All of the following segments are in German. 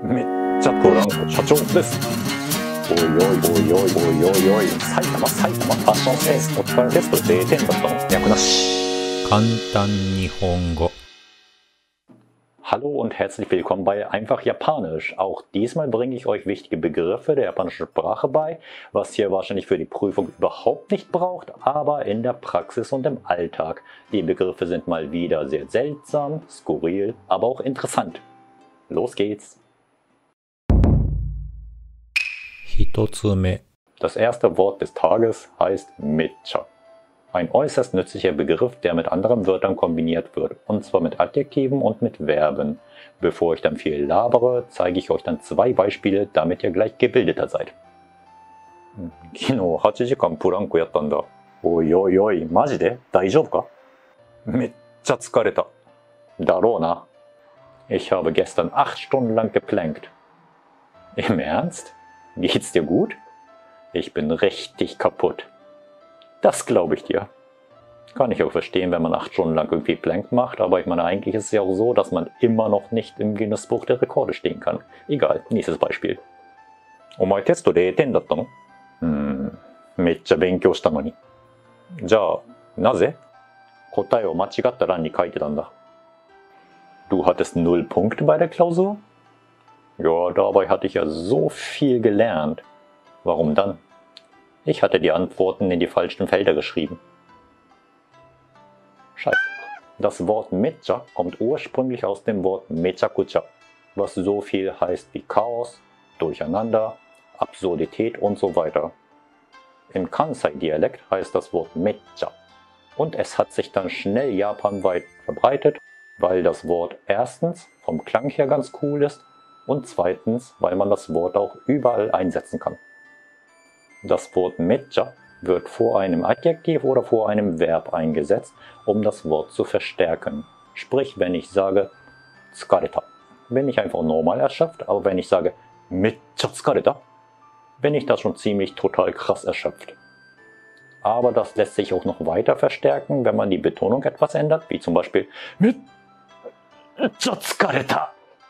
めっちゃトランコ社長です。おいおいおいおいおいおいおい、埼玉ファッションセンス、お疲れテスト0点だったの？脈なし。 簡単日本語。 Hallo und herzlich willkommen bei Einfach Japanisch. Auch diesmal bringe ich euch wichtige Begriffe der japanischen Sprache bei, was ihr wahrscheinlich für die Prüfung überhaupt nicht braucht, aber in der Praxis und im Alltag. Die Begriffe sind mal wieder sehr seltsam, skurril, aber auch interessant. Los geht's! 一つ目、 Das erste Wort des Tages heißt Mecha. Ein äußerst nützlicher Begriff, der mit anderen Wörtern kombiniert wird, und zwar mit Adjektiven und mit Verben. Bevor ich dann viel labere, zeige ich euch dann zwei Beispiele, damit ihr gleich gebildeter seid. 昨日8時間ブランコやったんだ。おいおいおい、マジで？大丈夫か？めっちゃ疲れた。だろうな。Ich habe gestern 8 Stunden lang geplankt. Im Ernst? Geht's dir gut? Ich bin richtig kaputt. Das glaube ich dir. Kann ich auch verstehen, wenn man 8 Stunden lang irgendwie Plank macht, aber ich meine, eigentlich ist es ja auch so, dass man immer noch nicht im Guinness-Buch der Rekorde stehen kann. Egal, nächstes Beispiel. お前テスト0点だったの？めっちゃ勉強したのに。じゃあ、なぜ？答えを間違った欄に書いてたんだ。Du hattest 0 Punkte bei der Klausur? Ja, dabei hatte ich ja so viel gelernt. Warum dann? Ich hatte die Antworten in die falschen Felder geschrieben. Scheiße. Das Wort Mecha kommt ursprünglich aus dem Wort Mechakucha, was so viel heißt wie Chaos, Durcheinander, Absurdität und so weiter. Im Kansai-Dialekt heißt das Wort Mecha. Und es hat sich dann schnell japanweit verbreitet, weil das Wort erstens vom Klang her ganz cool ist und zweitens, weil man das Wort auch überall einsetzen kann. Das Wort Mecha wird vor einem Adjektiv oder vor einem Verb eingesetzt, um das Wort zu verstärken. Sprich, wenn ich sage tsukareta, bin ich einfach normal erschöpft, aber wenn ich sage mecha tsukareta, bin ich da schon ziemlich total krass erschöpft. Aber das lässt sich auch noch weiter verstärken, wenn man die Betonung etwas ändert, wie zum Beispiel mecha tsukareta.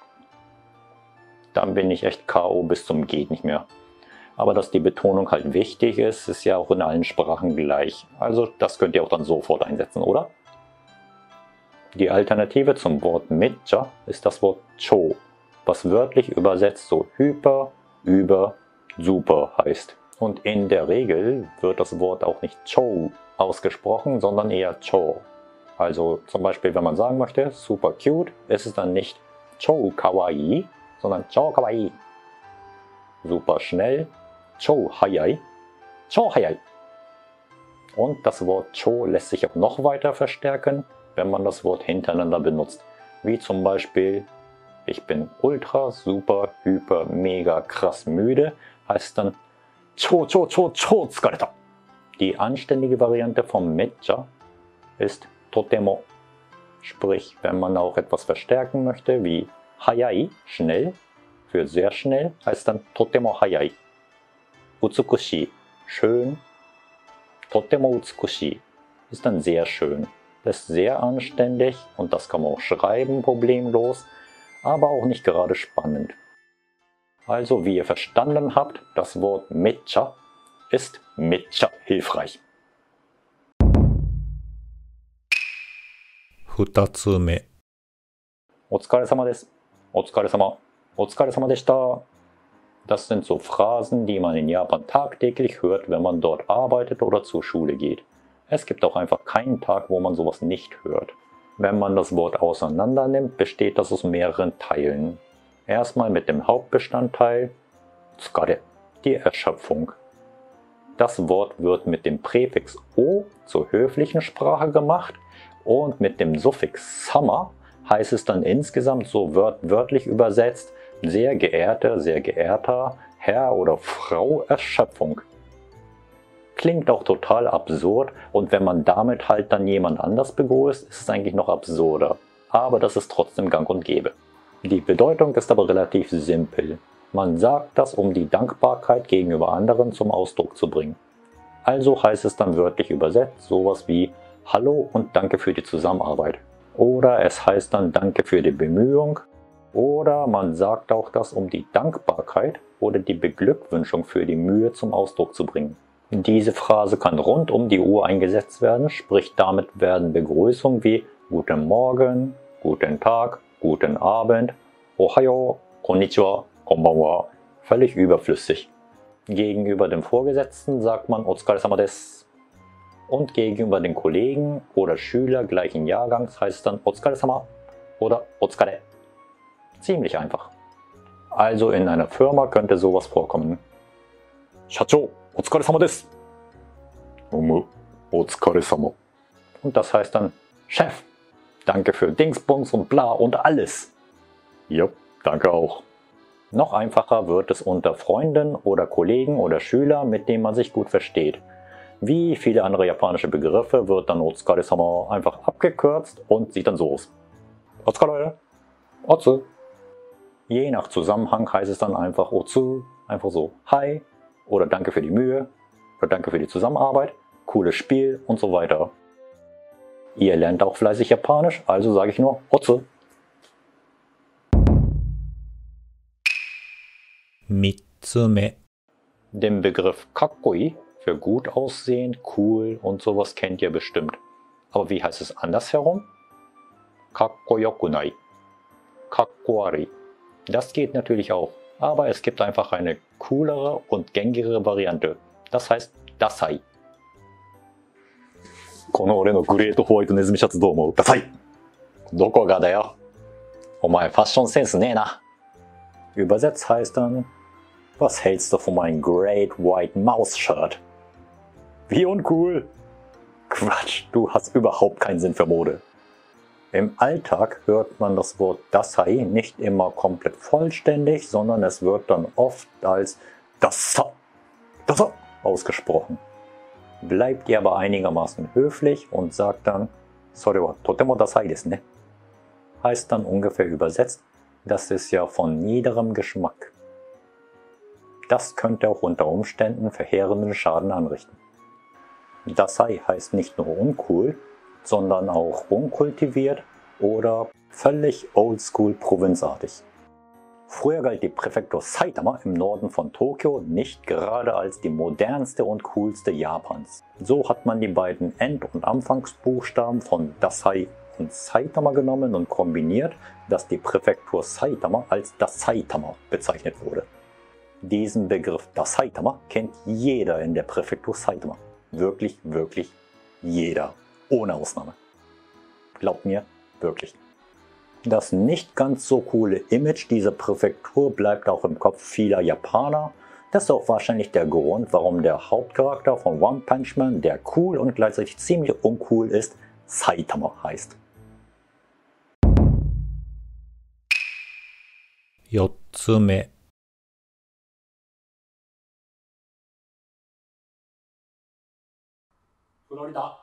Dann bin ich echt K.O. bis zum geht nicht mehr. Aber dass die Betonung halt wichtig ist, ist ja auch in allen Sprachen gleich. Also das könnt ihr auch dann sofort einsetzen, oder? Die Alternative zum Wort Mecha ist das Wort Chou, was wörtlich übersetzt so hyper, über, super heißt. Und in der Regel wird das Wort auch nicht Chou ausgesprochen, sondern eher Chou. Also zum Beispiel, wenn man sagen möchte, super cute, ist es dann nicht Chou kawaii, sondern Chou kawaii. Super schnell, Chou hayai, Chou hayai. Und das Wort Chou lässt sich auch noch weiter verstärken, wenn man das Wort hintereinander benutzt. Wie zum Beispiel, ich bin ultra, super, hyper, mega, krass müde, heißt dann Chou tsukareta. Die anständige Variante vom Mecha ist totemo. Sprich, wenn man auch etwas verstärken möchte, wie hayai, schnell, für sehr schnell, heißt dann totemo hayai. Utsukushi, schön. Totemo utsukushi ist dann sehr schön. Das ist sehr anständig und das kann man auch schreiben problemlos, aber auch nicht gerade spannend. Also wie ihr verstanden habt, das Wort Mecha ist Mecha hilfreich. 二つ目、 お疲れ様です。お疲れ様。お疲れ様でした. Das sind so Phrasen, die man in Japan tagtäglich hört, wenn man dort arbeitet oder zur Schule geht. Es gibt auch einfach keinen Tag, wo man sowas nicht hört. Wenn man das Wort auseinander nimmt, besteht das aus mehreren Teilen. Erstmal mit dem Hauptbestandteil tsukare, die Erschöpfung. Das Wort wird mit dem Präfix o zur höflichen Sprache gemacht und mit dem Suffix sama heißt es dann insgesamt so wörtlich übersetzt, sehr geehrte, sehr geehrter Herr oder Frau Erschöpfung. Klingt auch total absurd und wenn man damit halt dann jemand anders begrüßt, ist es eigentlich noch absurder. Aber das ist trotzdem gang und gäbe. Die Bedeutung ist aber relativ simpel. Man sagt das, um die Dankbarkeit gegenüber anderen zum Ausdruck zu bringen. Also heißt es dann wörtlich übersetzt sowas wie Hallo und danke für die Zusammenarbeit. Oder es heißt dann Danke für die Bemühung Oder man sagt auch das, um die Dankbarkeit oder die Beglückwünschung für die Mühe zum Ausdruck zu bringen. Diese Phrase kann rund um die Uhr eingesetzt werden, sprich damit werden Begrüßungen wie Guten Morgen, Guten Tag, Guten Abend, Ohayo, Konnichiwa, Konbanwa völlig überflüssig. Gegenüber dem Vorgesetzten sagt man Otsukaresama desu. Und gegenüber den Kollegen oder Schüler gleichen Jahrgangs heißt es dann Otsukaresama oder Otsukare. Ziemlich einfach. Also in einer Firma könnte sowas vorkommen. Shacho, Otsukaresama desu. Otsukaresama. Und das heißt dann Chef, danke für Dingsbums und bla und alles. Ja, danke auch. Noch einfacher wird es unter Freunden oder Kollegen oder Schülern, mit denen man sich gut versteht. Wie viele andere japanische Begriffe wird dann Otsukaresama einfach abgekürzt und sieht dann so aus. Otsukare, Otsu. Je nach Zusammenhang heißt es dann einfach Otsu, einfach so Hi oder Danke für die Mühe oder Danke für die Zusammenarbeit, cooles Spiel und so weiter. Ihr lernt auch fleißig Japanisch, also sage ich nur Otsu. 3つ目 Den Begriff Kakkoi für gut aussehen, cool und sowas kennt ihr bestimmt. Aber wie heißt es andersherum? Kakkoyokunai. Kakkoari. Das geht natürlich auch, aber es gibt einfach eine coolere und gängigere Variante. Das heißt Dasai. この俺のグレートホワイトネズミシャツどう思う？ダサい。どこがだよ。お前ファッションセンスねえな。Übersetzt heißt dann, was hältst du von meinem Great White Mouse Shirt? Wie uncool! Quatsch, du hast überhaupt keinen Sinn für Mode. Im Alltag hört man das Wort Dasai nicht immer komplett vollständig, sondern es wird dann oft als Dasa ausgesprochen. Bleibt ihr aber einigermaßen höflich und sagt dann Sore wa totemo dasai desu ne. Heißt dann ungefähr übersetzt, das ist ja von niederem Geschmack. Das könnte auch unter Umständen verheerenden Schaden anrichten. Dasai heißt nicht nur uncool, sondern auch unkultiviert oder völlig oldschool provinzartig. Früher galt die Präfektur Saitama im Norden von Tokio nicht gerade als die modernste und coolste Japans. So hat man die beiden End- und Anfangsbuchstaben von Dasai und Saitama genommen und kombiniert, dass die Präfektur Saitama als Dasaitama bezeichnet wurde. Diesen Begriff Dasaitama kennt jeder in der Präfektur Saitama. Wirklich, wirklich jeder. Ohne Ausnahme. Glaubt mir, wirklich. Das nicht ganz so coole Image dieser Präfektur bleibt auch im Kopf vieler Japaner. Das ist auch wahrscheinlich der Grund, warum der Hauptcharakter von One Punch Man, der cool und gleichzeitig ziemlich uncool ist, Saitama heißt. 4つ目 Florida.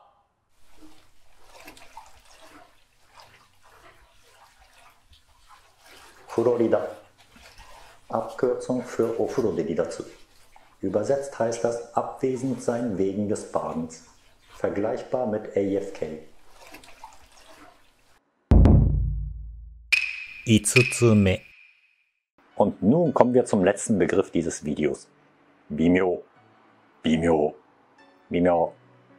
Florida. Abkürzung für Ofurode Ridatsu. Übersetzt heißt das abwesend sein wegen des Badens. Vergleichbar mit AFK. 5つ目 Und nun kommen wir zum letzten Begriff dieses Videos. Bimyo. Bimyo. Bimyo.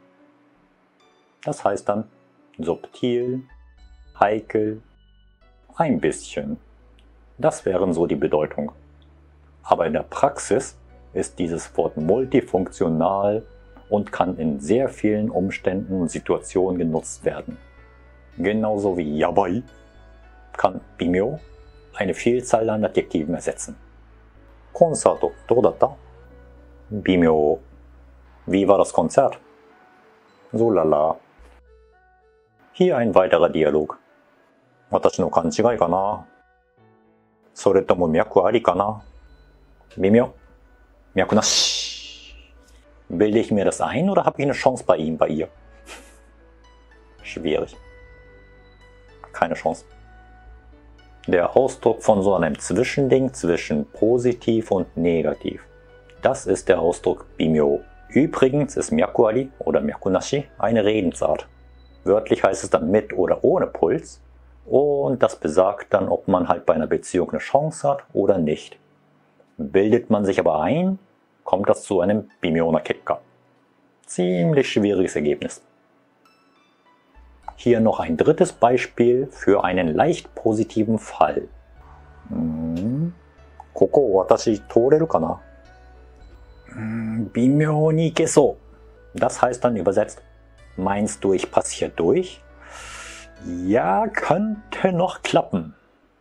Das heißt dann subtil, heikel, ein bisschen. Das wären so die Bedeutung. Aber in der Praxis ist dieses Wort multifunktional und kann in sehr vielen Umständen und Situationen genutzt werden. Genauso wie yabai kann bimyo eine Vielzahl an Adjektiven ersetzen. Konzerto, dodatta? Bimyo. Wie war das Konzert? So lala. Hier ein weiterer Dialog. Watashi no kanchigai ka na? Soretomo myaku ari ka na? Bimyo. Myaku nashi. Bilde ich mir das ein oder habe ich eine Chance bei ihm, bei ihr? Schwierig. Keine Chance. Der Ausdruck von so einem Zwischending zwischen positiv und negativ. Das ist der Ausdruck Bimyo. Übrigens ist Myakuari oder Myakunashi eine Redensart. Wörtlich heißt es dann mit oder ohne Puls Und das besagt dann, ob man halt bei einer Beziehung eine Chance hat oder nicht. Bildet man sich aber ein, kommt das zu einem Bimyona Kekka. Ziemlich schwieriges Ergebnis. Hier noch ein drittes Beispiel für einen leicht positiven Fall. Koko watashi toreru kana? 微妙にいけそう。Das heißt dann übersetzt, meinst du, ich passe hier durch? Ja, könnte noch klappen.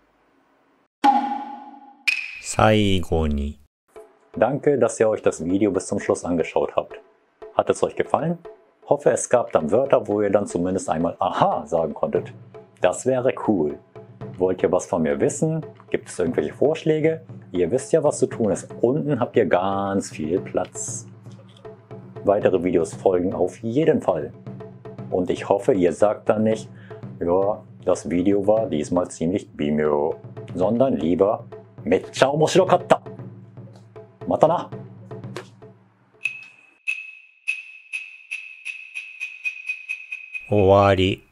最後に Danke, dass ihr euch das Video bis zum Schluss angeschaut habt. Hat es euch gefallen? Hoffe, es gab dann Wörter, wo ihr dann zumindest einmal Aha sagen konntet. Das wäre cool. Wollt ihr was von mir wissen? Gibt es irgendwelche Vorschläge? Ihr wisst ja, was zu tun ist. Unten habt ihr ganz viel Platz. Weitere Videos folgen auf jeden Fall. Und ich hoffe, ihr sagt dann nicht, ja, das Video war diesmal ziemlich bimyo, sondern lieber めっちゃ面白かった。またな。 終わり